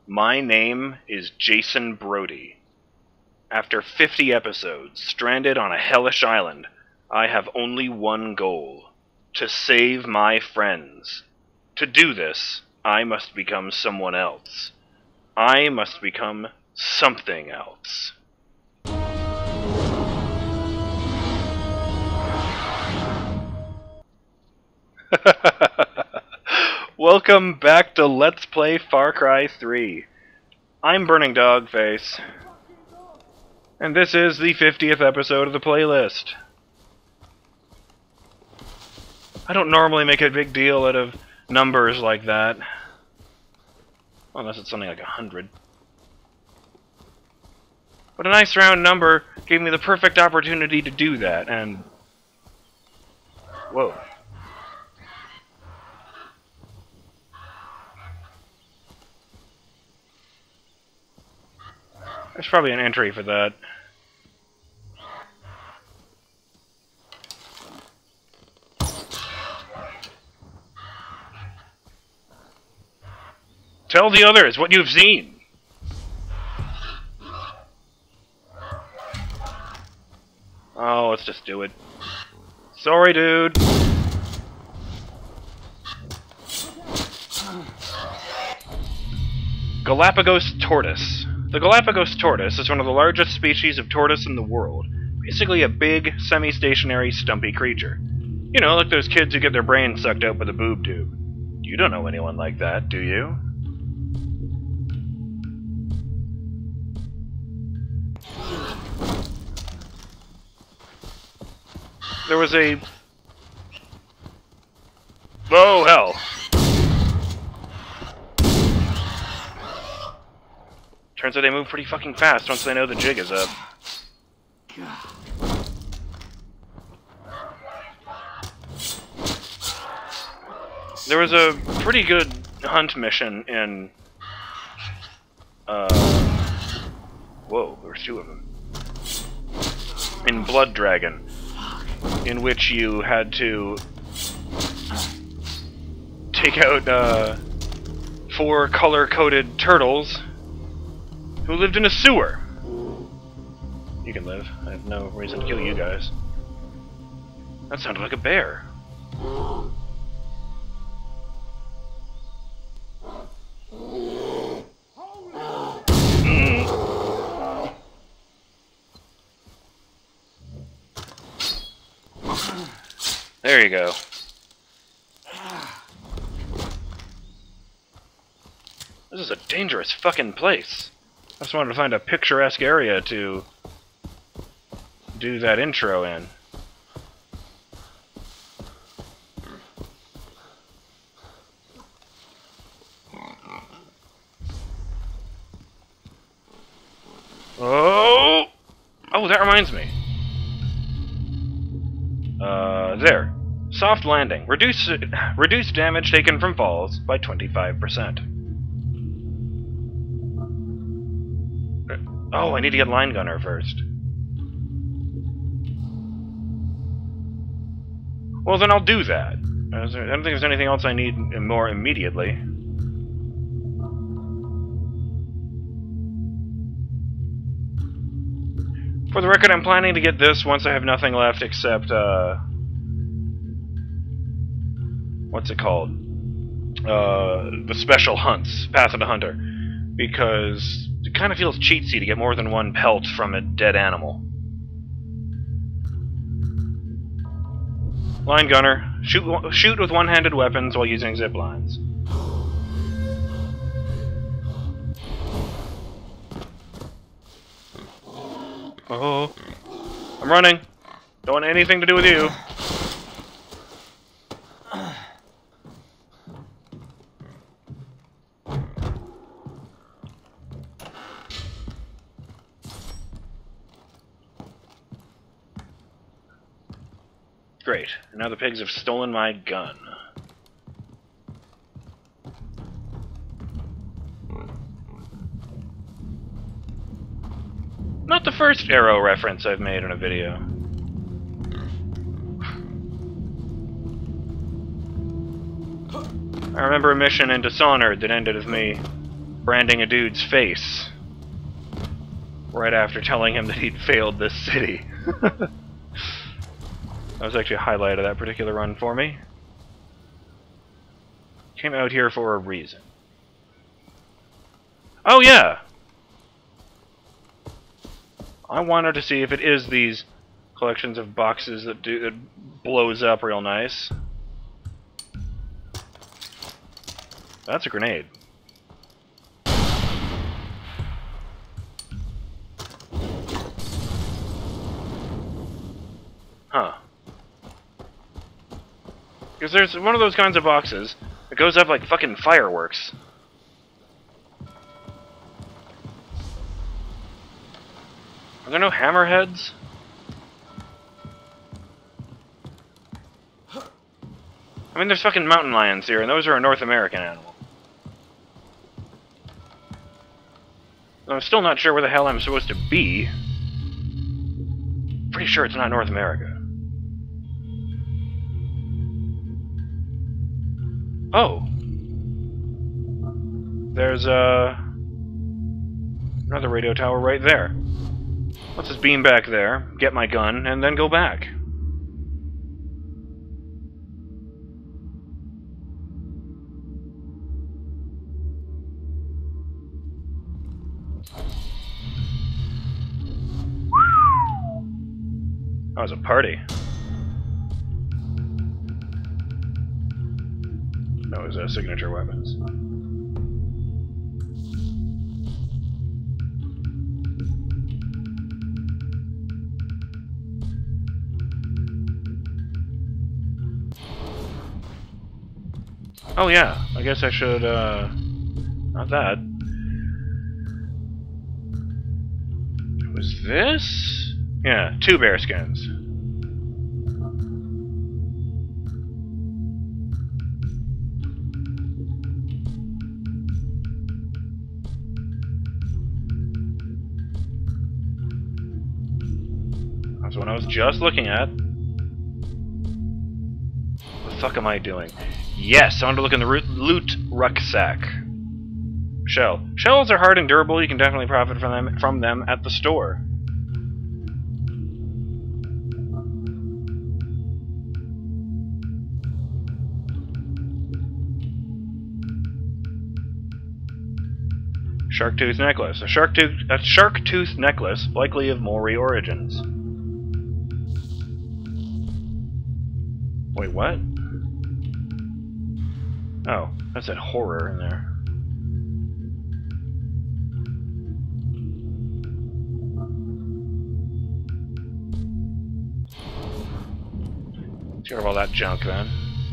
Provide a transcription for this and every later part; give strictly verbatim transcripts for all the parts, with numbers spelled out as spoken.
My name is Jason Brody. After fifty episodes, stranded on a hellish island, I have only one goal: to save my friends. To do this, I must become someone else. I must become something else. Welcome back to Let's Play Far Cry three. I'm BurningDogFace, and this is the fiftieth episode of the playlist. I don't normally make a big deal out of numbers like that, unless it's something like a hundred. But a nice round number gave me the perfect opportunity to do that, and... Whoa. There's probably an entry for that. Tell the others what you've seen! Oh, let's just do it. Sorry, dude. Galapagos tortoise. The Galapagos tortoise is one of the largest species of tortoise in the world. Basically a big, semi-stationary, stumpy creature. You know, like those kids who get their brains sucked out with a boob tube. You don't know anyone like that, do you? There was a... Oh, hell. Turns out they move pretty fucking fast once they know the jig is up. There was a pretty good hunt mission in... Uh... Whoa, there were two of them. In Blood Dragon, in which you had to take out uh, four color-coded turtles who lived in a sewer. You can live. I have no reason to kill you guys. That sounded like a bear. Mm. There you go. This is a dangerous fucking place. I just wanted to find a picturesque area to do that intro in. Oh! Oh, that reminds me. Uh, there. Soft landing. Reduce, reduce damage taken from falls by twenty-five percent. Oh, I need to get Line Gunner first. Well, then I'll do that. I don't think there's anything else I need more immediately. For the record, I'm planning to get this once I have nothing left except, uh... what's it called? Uh, the special hunts, Path of the Hunter. Because it kind of feels cheatsy to get more than one pelt from a dead animal. Line Gunner. Shoot, shoot with one-handed weapons while using zip lines. Oh, I'm running. Don't want anything to do with you. Great. Now the pigs have stolen my gun. Not the first arrow reference I've made in a video. I remember a mission in Dishonored that ended with me branding a dude's face right after telling him that he'd failed this city. That was actually a highlight of that particular run for me. Came out here for a reason. Oh yeah! I wanted to see if it is these collections of boxes that do that blows up real nice. That's a grenade. Huh. Because there's one of those kinds of boxes that goes up like fucking fireworks. Are there no hammerheads? I mean, there's fucking mountain lions here, and those are a North American animal. I'm still not sure where the hell I'm supposed to be. Pretty sure it's not North America. Oh. There's, uh... another radio tower right there. Let's just beam back there, get my gun, and then go back. That was a party. That was uh, signature weapons. Oh yeah, I guess I should, uh... not that. Was this? Yeah, two bear skins. That's what I was just looking at. What the fuck am I doing? Yes, I want to look in the loot rucksack. Shell. Shells are hard and durable. You can definitely profit from them from them at the store. Shark tooth necklace. A shark tooth a shark tooth necklace, likely of Maori origins. Wait, what? Oh, that said horror in there. Let's get rid of all that junk then.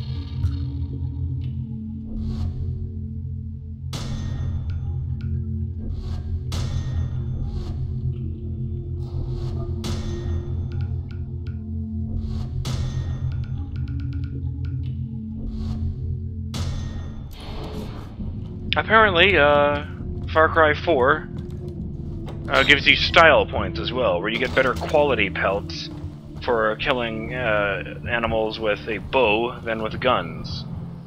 Apparently, uh, Far Cry four uh, gives you style points as well, where you get better quality pelts for killing uh, animals with a bow than with guns.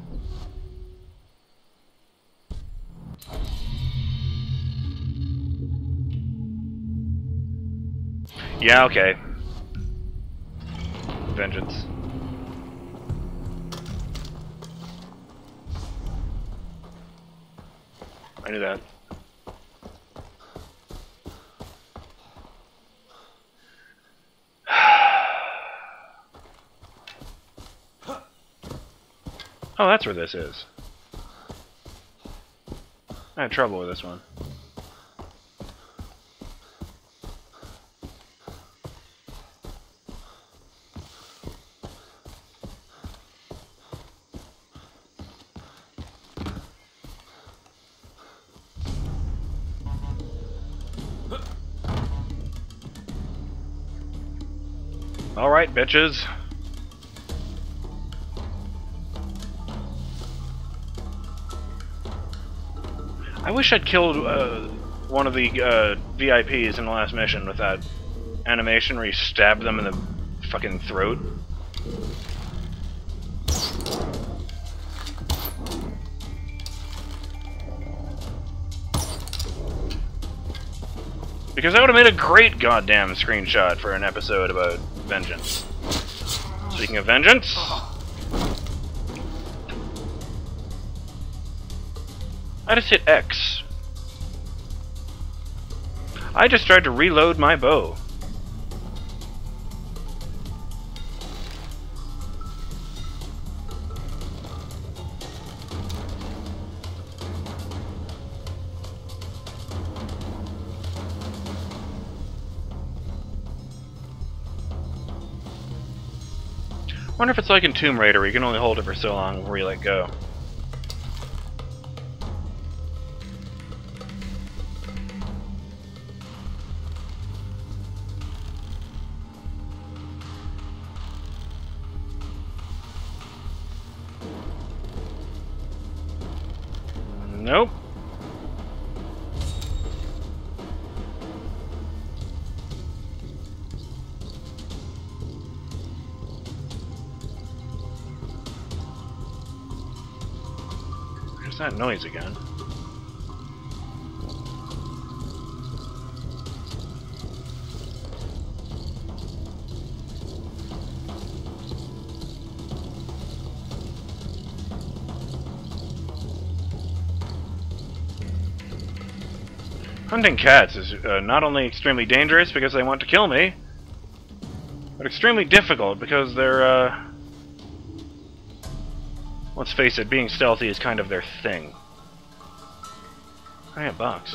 Yeah, okay. Vengeance. I knew that. Oh, that's where this is. I had trouble with this one. Alright, bitches. I wish I'd killed uh, one of the uh, V I Ps in the last mission with that animation where you stab them in the fucking throat. Because that would have made a great goddamn screenshot for an episode about vengeance. Speaking of vengeance... I just hit X. I just tried to reload my bow. I wonder if it's like in Tomb Raider where you can only hold it for so long before you let go. Nope. Where's that noise again? Hunting cats is uh, not only extremely dangerous because they want to kill me, but extremely difficult because they're, uh... let's face it, being stealthy is kind of their thing. Oh yeah, box.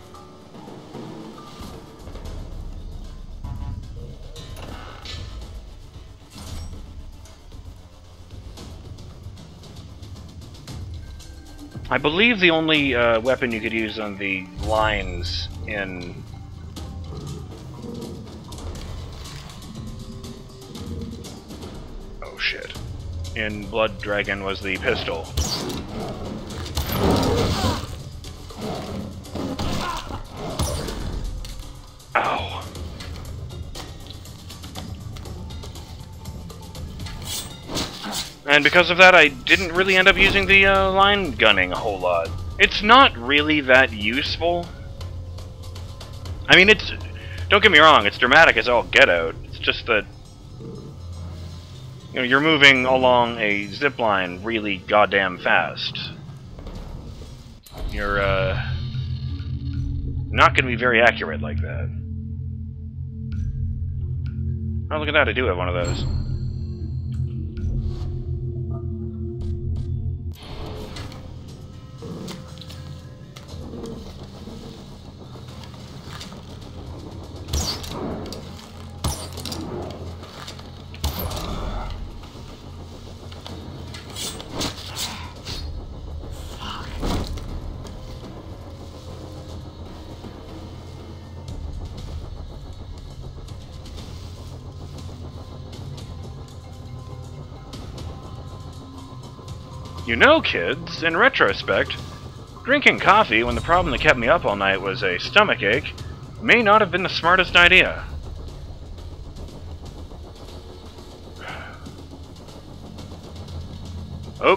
I believe the only uh, weapon you could use on the lines in... oh shit. In Blood Dragon was the pistol. Ow. And because of that, I didn't really end up using the uh, line gunning a whole lot. It's not really that useful. I mean, it's... don't get me wrong, it's dramatic as all get out. It's just that... you know, you're moving along a zip line really goddamn fast. You're, uh... not gonna be very accurate like that. Oh, look at that, I do have one of those. You know, kids, in retrospect, drinking coffee when the problem that kept me up all night was a stomachache may not have been the smartest idea. Oh.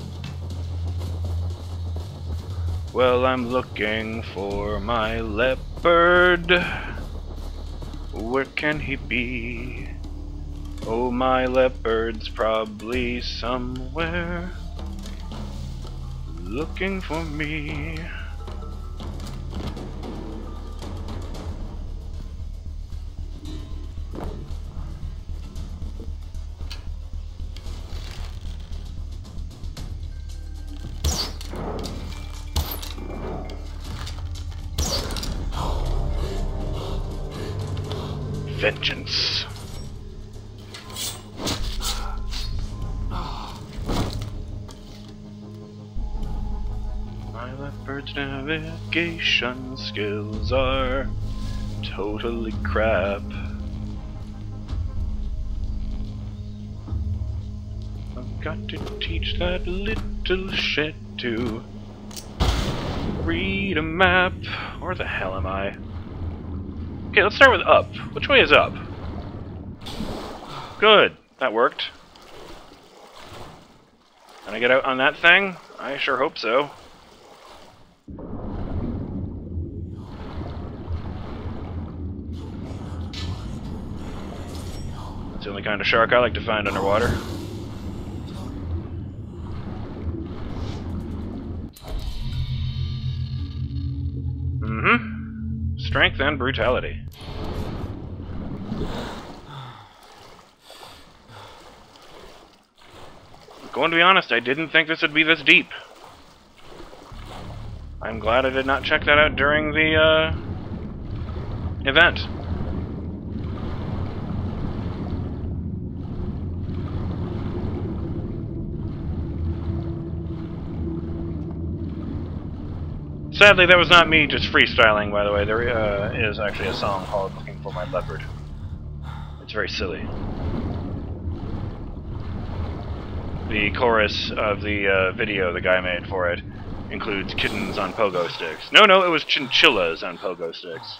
Well, I'm looking for my leopard. Where can he be? Oh, my leopard's probably somewhere looking for me. Vengeance. My leopard's navigation skills are totally crap. I've got to teach that little shit to read a map. Where the hell am I? Okay, let's start with up. Which way is up? Good. That worked. Can I get out on that thing? I sure hope so. It's the only kind of shark I like to find underwater. Mm-hmm. Strength and brutality. Going to be honest, I didn't think this would be this deep. I'm glad I did not check that out during the uh, event. Sadly, that was not me just freestyling, by the way. There uh, is actually a song called Looking for My Leopard. It's very silly. The chorus of the uh, video the guy made for it includes kittens on pogo sticks. No, no, it was chinchillas on pogo sticks.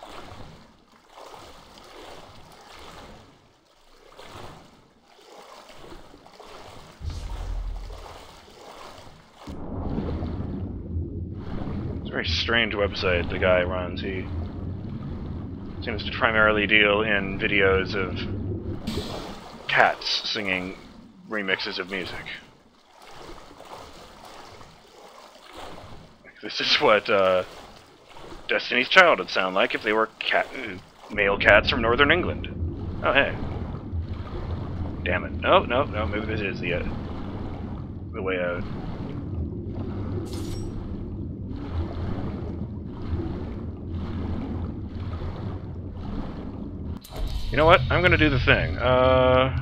It's a very strange website the guy runs. He seems to primarily deal in videos of cats singing remixes of music. This is what uh, Destiny's Child would sound like if they were cat male cats from Northern England. Oh, hey. Damn it. No, no, no, maybe this is the, uh, the way out. You know what? I'm gonna do the thing. Uh...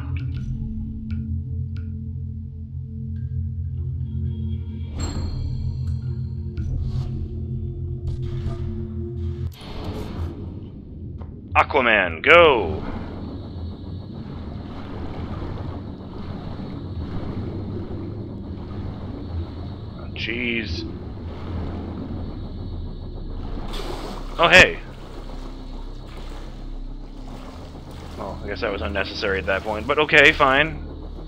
Aquaman, go! Oh, jeez. Oh, hey! Well, I guess that was unnecessary at that point, but okay, fine.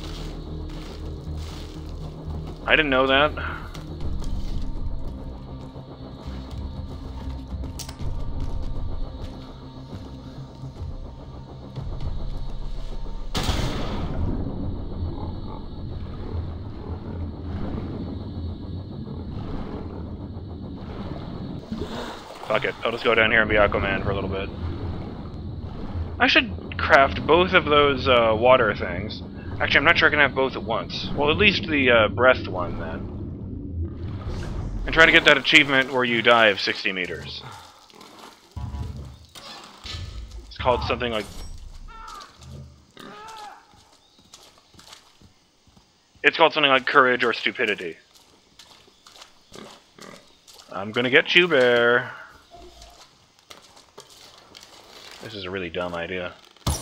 I didn't know that. Fuck it, I'll just go down here and be Aquaman for a little bit. I should craft both of those uh, water things. Actually, I'm not sure I can have both at once. Well, at least the uh, breath one, then. And try to get that achievement where you dive sixty meters. It's called something like... It's called something like Courage or Stupidity. I'm gonna get you, bear. This is a really dumb idea.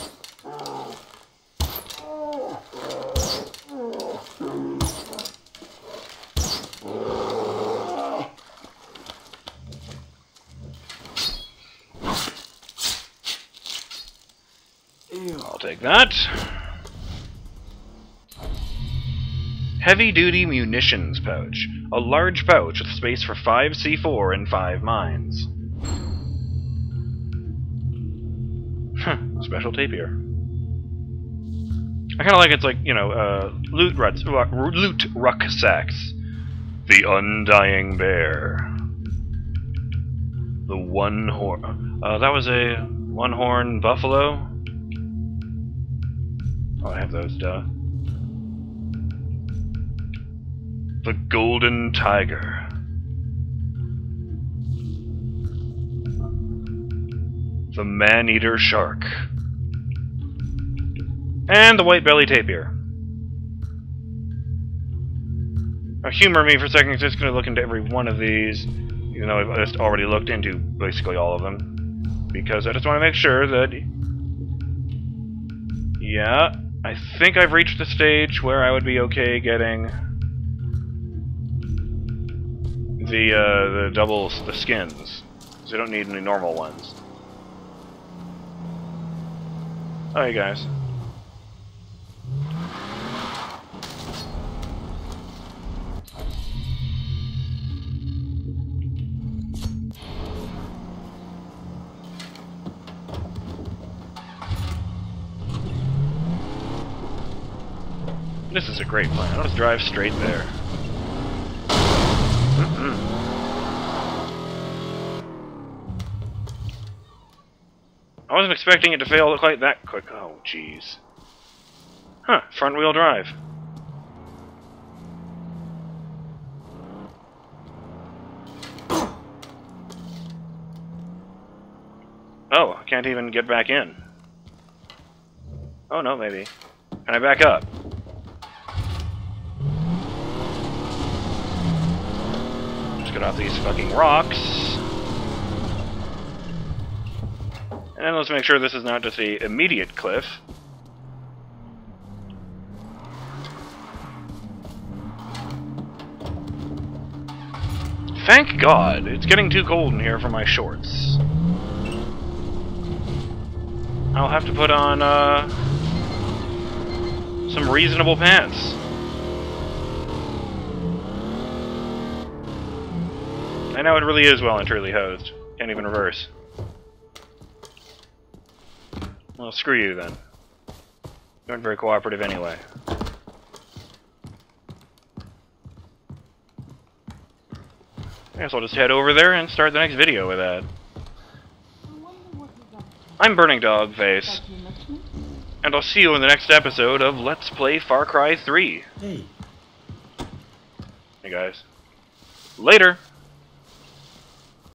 I'll take that. Heavy-duty munitions pouch. A large pouch with space for five C four and five mines. Huh, special tape here. I kind of like it's like, you know, uh, loot, ruts, ruck, loot rucksacks. The Undying Bear. The One Horn. Uh, that was a one horn buffalo. Oh, I have those, duh. The Golden Tiger. The Man-Eater Shark. And the White Belly Tapir. Now humor me for a second, I'm just going to look into every one of these, even though I've just already looked into basically all of them. Because I just want to make sure that... Yeah, I think I've reached the stage where I would be okay getting... The, uh, the doubles, the skins. Because I don't need any normal ones. Oh, hey guys. This is a great plan. Let's drive straight there. Mm-mm. I wasn't expecting it to fail quite that quick. Oh, jeez. Huh, front-wheel drive. Oh, I can't even get back in. Oh, no, maybe. Can I back up? Just get off these fucking rocks. And then let's make sure this is not just the immediate cliff. Thank God! It's getting too cold in here for my shorts. I'll have to put on, uh... some reasonable pants. I know it really is well and truly hosed. Can't even reverse. Well, screw you then. You aren't very cooperative anyway. I guess I'll just head over there and start the next video with that. I'm BurningDogFace, and I'll see you in the next episode of Let's Play Far Cry three. Hey. Hey guys. Later!